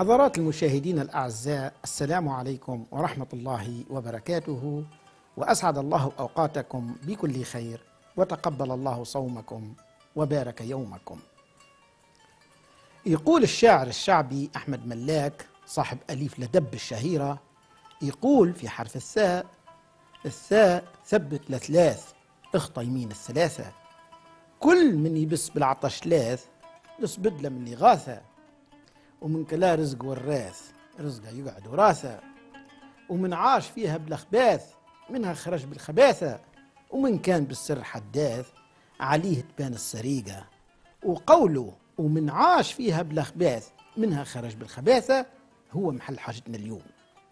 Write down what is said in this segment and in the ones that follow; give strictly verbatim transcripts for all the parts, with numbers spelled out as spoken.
حضرات المشاهدين الأعزاء، السلام عليكم ورحمة الله وبركاته، وأسعد الله أوقاتكم بكل خير، وتقبل الله صومكم وبارك يومكم. يقول الشاعر الشعبي أحمد ملاك صاحب أليف لدب الشهيرة، يقول في حرف الثاء: الثاء ثبت لثلاث اخطى يمين الثلاثة، كل من يبس بالعطش لاث يصبد له من إغاثة، ومن كلا رزق والراث رزقه يقعد وراثة، ومن عاش فيها بالأخباث منها خرج بالخباثة، ومن كان بالسر حداث عليه تبان السريقة، وقوله ومن عاش فيها بالأخباث منها خرج بالخباثة هو محل حاجتنا اليوم.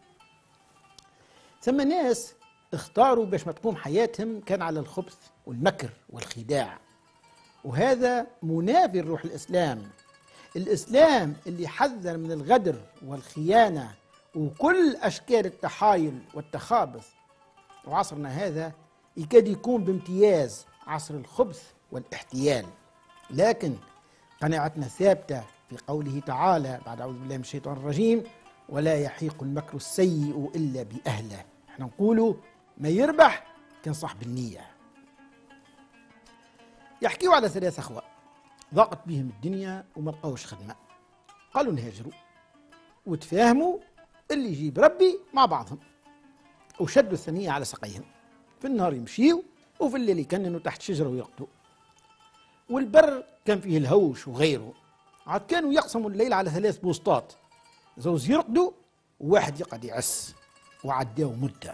ثم ناس اختاروا باش ما تقوم حياتهم كان على الخبث والمكر والخداع، وهذا منافي لروح الإسلام. الإسلام اللي حذر من الغدر والخيانة وكل أشكال التحايل والتخابث، وعصرنا هذا يكاد يكون بامتياز عصر الخبث والاحتيال. لكن قناعتنا ثابتة في قوله تعالى بعد أعوذ بالله من الشيطان الرجيم: ولا يحيق المكر السيء إلا بأهله. احنا نقولوا ما يربح كان صاحب النية. يحكيوا على ثلاث أخوة ضاقت بهم الدنيا وما لقاوش خدمة، قالوا نهاجروا، وتفاهموا اللي يجيب ربي مع بعضهم، وشدوا الثنية على سقيهم، في النهار يمشيوا وفي الليل يكننوا تحت شجرة ويرقدوا. والبر كان فيه الهوش وغيره، عاد كانوا يقسموا الليل على ثلاث بوسطات، زوز يرقدوا وواحد يقعد يعس، وعداوا مدة.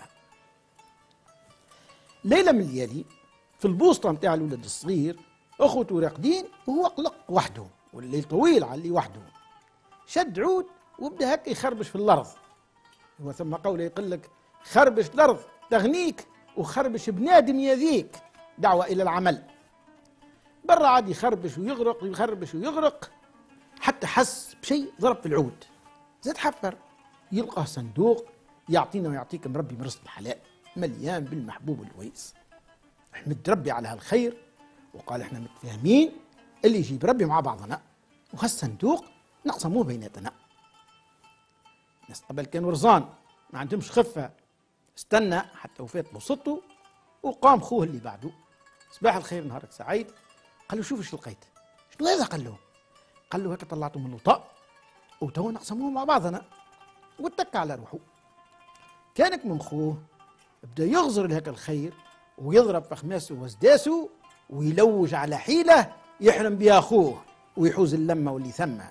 ليلة من الليالي في البوسطة متاع الولد الصغير أخوته راقدين وهو قلق وحده، والليل طويل عليه وحده، شد عود وبدا هكا يخربش في الأرض. هو ثم قوله يقول لك: خربش الأرض تغنيك وخربش بنادم يذيك، دعوة إلى العمل. برا عاد يخربش ويغرق ويخربش ويغرق حتى حس بشيء ضرب في العود، زاد حفر يلقى صندوق يعطينا ويعطيكم ربي من رزق الحلال مليان بالمحبوب الويس. احمد ربي على هالخير، وقال احنا متفاهمين اللي يجيب ربي مع بعضنا، وهالصندوق نقسموه بيناتنا. الناس قبل كانوا رزان ما عندهمش خفه، استنى حتى وفات بسطه، وقام خوه اللي بعده: صباح الخير نهارك سعيد. قال له: شوف ايش لقيت. شنو هذا؟ قال له قال له هكا طلعته من الوطاء وتو نقسموه مع بعضنا، واتكى على روحه. كانك من خوه بدا يغزر لهك الخير ويضرب في خماسه وسداسه ويلوج على حيلة يحرم بها أخوه ويحوز اللمة واللي ثمه.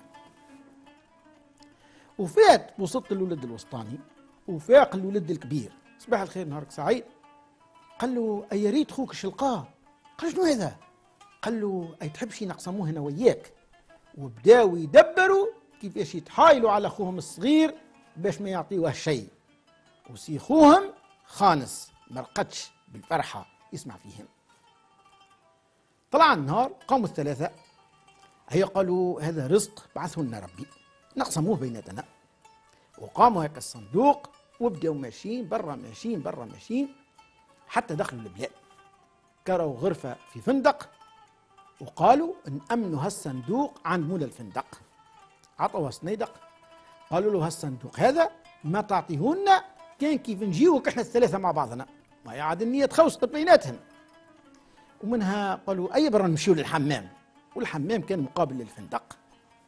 وفات بوسط الولد الوسطاني وفاق الولد الكبير: صباح الخير نهارك سعيد. قال له: أي ريت خوك شلقاه. قال: شنو هذا؟ قال له: أي تحبش نقسموه أنا وياك. وبداوا يدبروا كيفاش يتحايلوا على أخوهم الصغير باش ما يعطيوه شيء، وسيخوهم خانس مرقدش بالفرحة يسمع فيهم. طلع النهار قاموا الثلاثة، هي قالوا هذا رزق بعثه لنا ربي نقسموه بيناتنا. وقاموا هيك الصندوق وبداوا ماشيين برا ماشيين برا ماشيين حتى دخلوا البلاد، كروا غرفة في فندق وقالوا نأمنوا هالصندوق عند مولا الفندق. عطوا صنيدق قالوا له: هالصندوق هذا ما تعطيهولنا كان كيف نجيوك احنا الثلاثة مع بعضنا، ما يعاد النية تخوصت بيناتهم. ومنها قالوا: أي برا نمشيو للحمام، والحمام كان مقابل للفندق.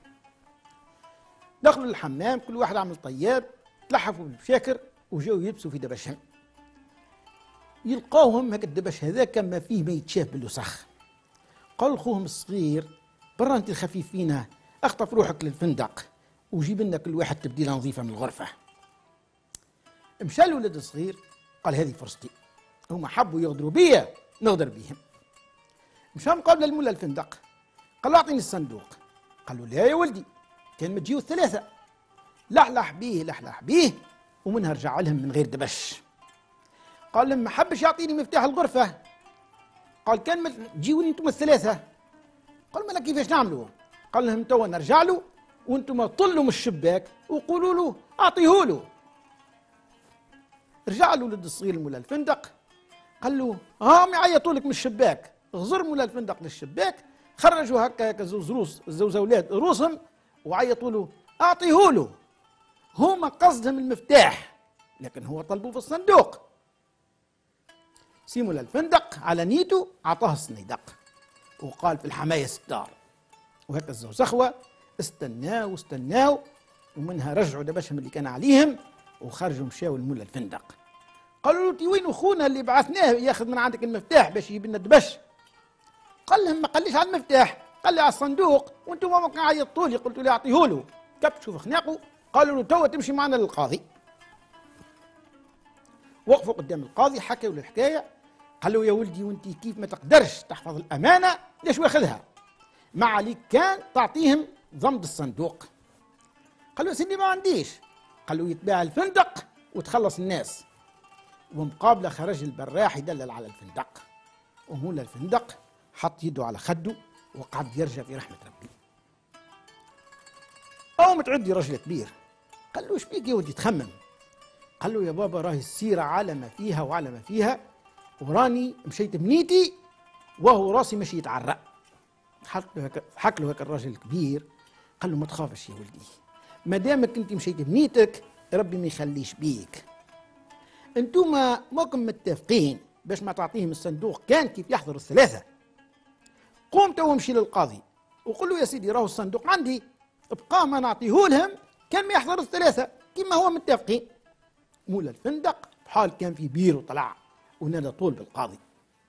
دخلوا للحمام كل واحد عمل طياب، تلحفوا بالبشاكر وجاوا يلبسوا في دبشهم. يلقاوهم هكا الدبش هذاك ما فيه ما يتشاف بالوسخ. قالوا لخوهم الصغير: برا انت الخفيف فينا، اخطف روحك للفندق وجيب لنا كل واحد تبديله نظيفه من الغرفه. مشى الولد الصغير قال: هذه فرصتي، هما حبوا يغدروا بيا نغدر بيهم. مشى مقابل المولى الفندق قال له: اعطيني الصندوق. قال له: لا يا ولدي، كان ما تجيو الثلاثه. لحلح بيه لحلح بيه ومنها رجع لهم من غير دبش. قال لهم: ما حبش يعطيني مفتاح الغرفه. قال: كان ما تجيوني انتم الثلاثه. قال: ما كيفاش نعملوا؟ قال لهم: توا نرجع له وانتم طلوا من الشباك وقولوا له اعطيه له. رجع الولد الصغير لمولى الفندق قال له: هاهم يعيطوا لك من الشباك. غزر مولى الفندق للشباك، خرجوا هكا هكا زوز روس زوز اولاد روسهم وعيطوا له اعطيه له. هما قصدهم المفتاح لكن هو طلبوه في الصندوق. سيمول الفندق على نيته أعطاه الصنيدق وقال في الحماية ستار. وهكا الزوسخوة استناو استناو ومنها رجعوا دبشهم اللي كان عليهم وخرجوا مشاو لمول الفندق. قالوا له وين اخونا اللي بعثناه ياخذ من عندك المفتاح باش يجيب لنا دبش؟ قال لهم ما قاليش على المفتاح، قال لي على الصندوق وانتم ما كان عيطوا لي قلت له اعطيه له. كبشوا في خناقه قالوا له توا تمشي معنا للقاضي. وقفوا قدام القاضي حكوا له الحكايه، قال له يا ولدي وانت كيف ما تقدرش تحفظ الامانه ليش واخذها؟ ما عليك كان تعطيهم ضمد الصندوق. قال له سيدي ما عنديش. قال له يتباع الفندق وتخلص الناس. ومقابله خرج البراح يدلل على الفندق ومول الفندق حط يده على خده وقعد يرجع في رحمه ربي. أو متعدي رجل كبير قال له ايش بيك يا ولدي تخمم؟ قال له يا بابا راهي السيره على ما فيها وعلى ما فيها وراني مشيت بنيتي وهو راسي ماشي يتعرق. حك له هكا حك له هكا الراجل الكبير قال له ما تخافش يا ولدي، ما دامك انت مشيت بنيتك ربي ما يخليش بيك. انتوما ماكم متفقين باش ما تعطيهم الصندوق كان كيف يحضر الثلاثه. قوم تو امشي للقاضي وقول له يا سيدي راهو الصندوق عندي ابقى ما نعطيه لهم كان ما يحضر الثلاثه كما هو متفقين. مول الفندق بحال كان في بير وطلع ونادى طول بالقاضي.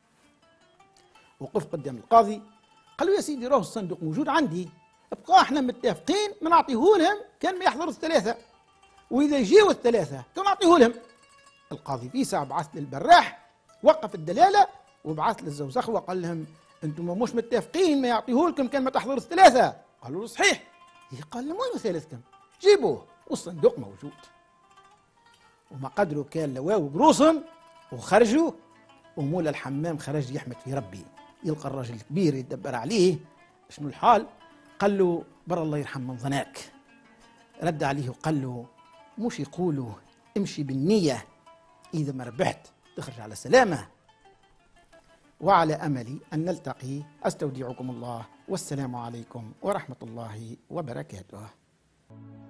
وقف قدام القاضي قال له يا سيدي راهو الصندوق موجود عندي ابقى احنا متفقين ما نعطيه لهم كان ما يحضر الثلاثه واذا يجيو الثلاثه تو نعطيه لهم. القاضي في ساعه بعث للبراح وقف الدلاله وبعث للزوسخ وقال لهم انتم مش متفقين ما يعطيه لكم كان ما تحضر الثلاثه. قالوا له صحيح. قال لهم وين ثالثكم؟ جيبوه والصندوق موجود. وما قدروا كان لواو بروسهم وخرجوا ومول الحمام خرج يحمد في ربي يلقى الراجل الكبير يدبر عليه شنو الحال. قال له بر الله يرحم من ظناك. رد عليه وقال له مش يقولوا امشي بالنية إذا ما ربحت تخرج على سلامة. وعلى أملي أن نلتقي أستودعكم الله والسلام عليكم ورحمة الله وبركاته.